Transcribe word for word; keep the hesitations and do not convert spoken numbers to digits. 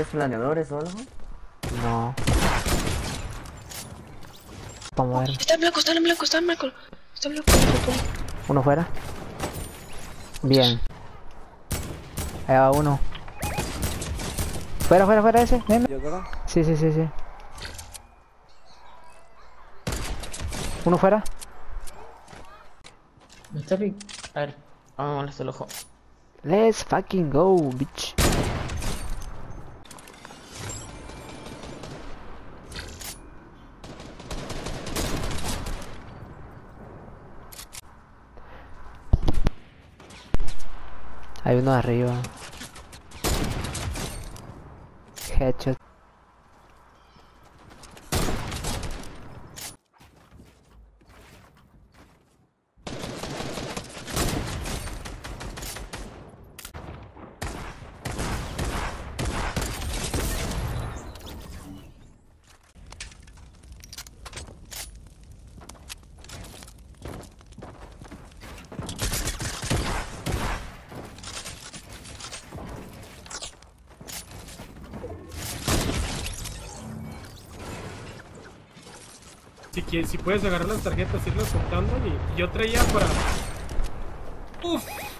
¿Es planeadores o algo? No. Vamos a ver. Está en blanco, está en blanco, está en blanco. Está en blanco, está en blanco. Uno fuera. Bien. Ahí va uno. Fuera, fuera, fuera ese. Ven. Sí, sí, sí, sí. Uno fuera. Me está pic... A ver, vamos a molestar el ojo. Let's fucking go, bitch. Hay uno arriba. Headshot. Si, quieres, si puedes agarrar las tarjetas, irlas soltando y yo traía para... Uf.